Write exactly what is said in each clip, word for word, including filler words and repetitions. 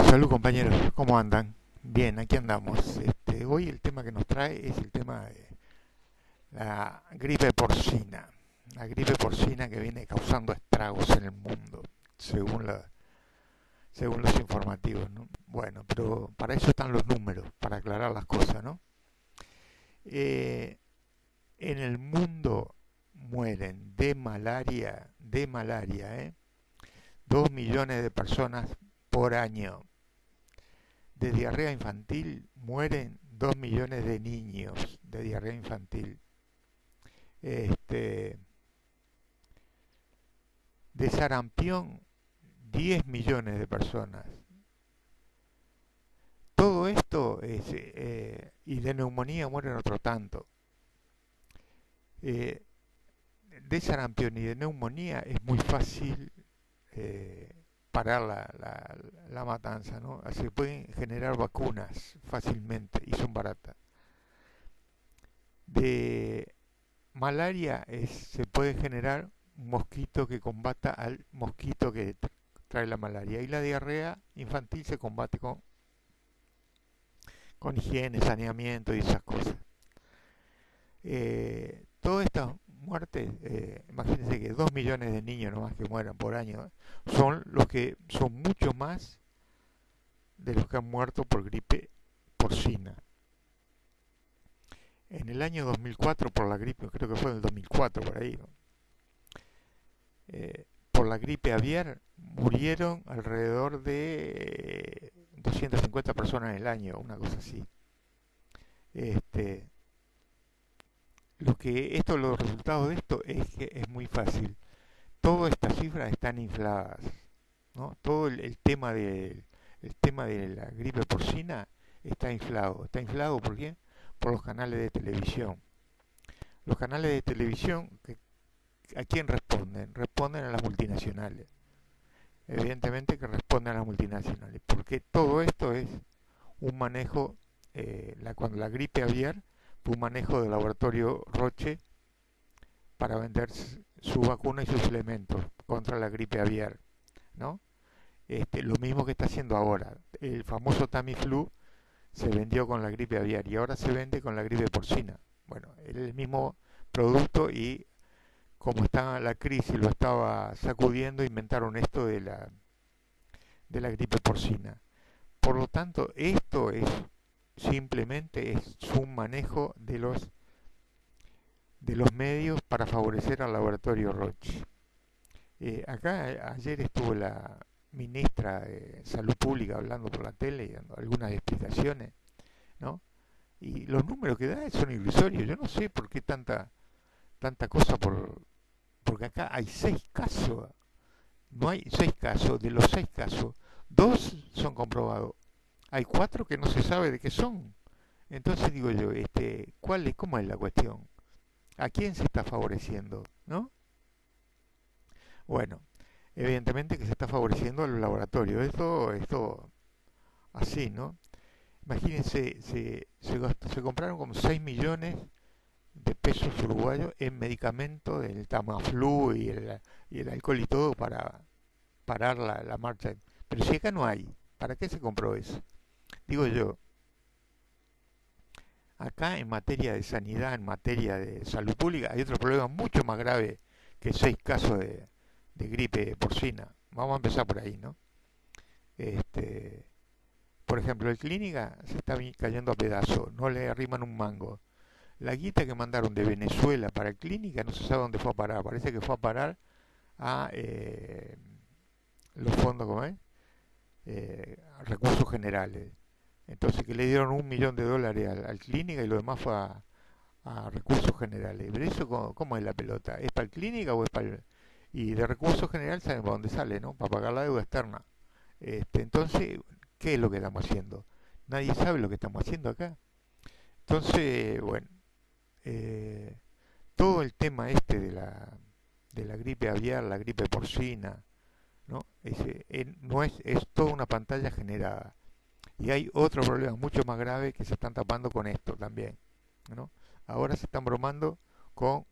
Salud compañeros, ¿cómo andan? Bien, aquí andamos. Este, hoy el tema que nos trae es el tema de la gripe porcina. La gripe porcina que viene causando estragos en el mundo, según, la, según los informativos, ¿no? Bueno, pero para eso están los números, para aclarar las cosas, ¿no? Eh, en el mundo mueren de malaria, de malaria, ¿eh? Dos millones de personas por año. De diarrea infantil mueren dos millones de niños de diarrea infantil. Este, de sarampión, diez millones de personas. Todo esto es, eh, y de neumonía mueren otro tanto. Eh, de sarampión y de neumonía es muy fácil eh, parar la, la, la matanza, ¿no? Se pueden generar vacunas fácilmente y son baratas. De malaria es, se puede generar un mosquito que combata al mosquito que trae la malaria. Y la diarrea infantil se combate con, con higiene, saneamiento y esas cosas. Eh, todas estas muertes, eh, imagínense que dos millones de niños nomás que mueran por año, son los que son mucho más de los que han muerto por gripe porcina. En el año dos mil cuatro por la gripe, creo que fue en el dos mil cuatro por ahí, ¿no? eh, por la gripe aviar murieron alrededor de doscientas cincuenta personas en el año, una cosa así. Este, lo que esto, los resultados de esto es que es muy fácil. Todas estas cifras están infladas, ¿no? Todo el, el tema de el tema de la gripe porcina está inflado. Está inflado ¿por qué? Por los canales de televisión. Los canales de televisión que, ¿a quién responden? Responden a las multinacionales. Evidentemente que responden a las multinacionales, porque todo esto es un manejo, eh, la, cuando la gripe aviar fue un manejo del laboratorio Roche para vender su vacuna y sus elementos contra la gripe aviar, ¿no? Este, lo mismo que está haciendo ahora. El famoso Tamiflu se vendió con la gripe aviar y ahora se vende con la gripe porcina. Bueno, el mismo producto y como está la crisis lo estaba sacudiendo, inventaron esto de la, de la gripe porcina. Por lo tanto, esto es simplemente es un manejo de los de los medios para favorecer al laboratorio Roche. Eh, acá ayer estuvo la ministra de Salud Pública hablando por la tele y dando algunas explicaciones, ¿no? Y los números que da son irrisorios. Yo no sé por qué tanta tanta cosa por porque acá hay seis casos. No hay seis casos. De los seis casos, dos son comprobados. Hay cuatro que no se sabe de qué son. Entonces digo yo, este, ¿cuál es, cómo es la cuestión? ¿A quién se está favoreciendo? ¿No? Bueno, evidentemente que se está favoreciendo a los laboratorios. Esto, esto, así, ¿no? Imagínense, se, se, gastó- se compraron como seis millones de pesos uruguayos en medicamentos del Tamiflu y el, y el alcohol y todo para parar la, la marcha. Pero si acá no hay, ¿para qué se compró eso? Digo yo, acá en materia de sanidad, en materia de salud pública, hay otro problema mucho más grave que seis casos de, de gripe porcina. Vamos a empezar por ahí, ¿no? Este, por ejemplo, el clínica se está cayendo a pedazos, no le arriman un mango. La guita que mandaron de Venezuela para el clínica no se sabe dónde fue a parar. Parece que fue a parar a eh, los fondos, ¿cómo es? Eh, recursos generales. Entonces que le dieron un millón de dólares al, al clínica y lo demás fue a, a recursos generales. Pero eso, ¿cómo, cómo es la pelota? ¿Es para el clínica o es para el...? Y de recursos generales saben para dónde sale, ¿no? Para pagar la deuda externa. Este, entonces, ¿qué es lo que estamos haciendo? Nadie sabe lo que estamos haciendo acá. Entonces, bueno, eh, todo el tema este de la, de la gripe aviar, la gripe porcina, ¿no? Ese, eh, no es, es toda una pantalla generada. Y hay otro problema mucho más grave que se están tapando con esto también, ¿no? Ahora se están bromando con,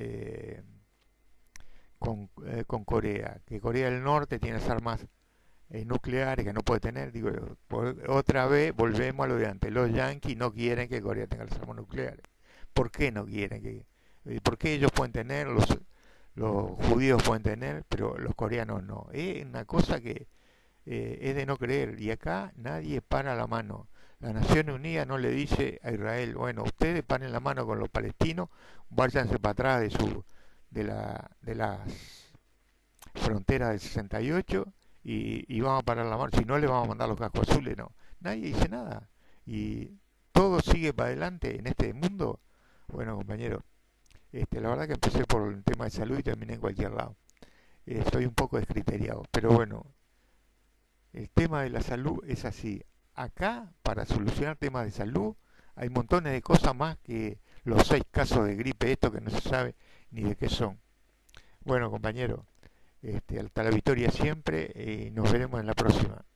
eh, con, eh, con Corea, que Corea del Norte tiene las armas eh, nucleares que no puede tener. Digo, por- otra vez volvemos a lo de antes. Los yanquis no quieren que Corea tenga las armas nucleares. ¿Por qué no quieren que? eh, ¿Por qué ellos pueden tener, los, los judíos pueden tener, pero los coreanos no? Es una cosa que eh, es de no creer. Y acá nadie para la mano. La Nación Unida no le dice a Israel, bueno, ustedes paren la mano con los palestinos, váyanse para atrás de su de la de las fronteras del sesenta y ocho y, y vamos a parar la mano, si no le vamos a mandar los cascos azules, no. Nadie dice nada. Y todo sigue para adelante en este mundo. Bueno, compañero, este, la verdad que empecé por el tema de salud y terminé en cualquier lado. Eh, soy un poco descriteriado, pero bueno, el tema de la salud es así. Acá, para solucionar temas de salud, hay montones de cosas más que los seis casos de gripe, esto que no se sabe ni de qué son. Bueno, compañero, este, hasta la victoria siempre y nos veremos en la próxima.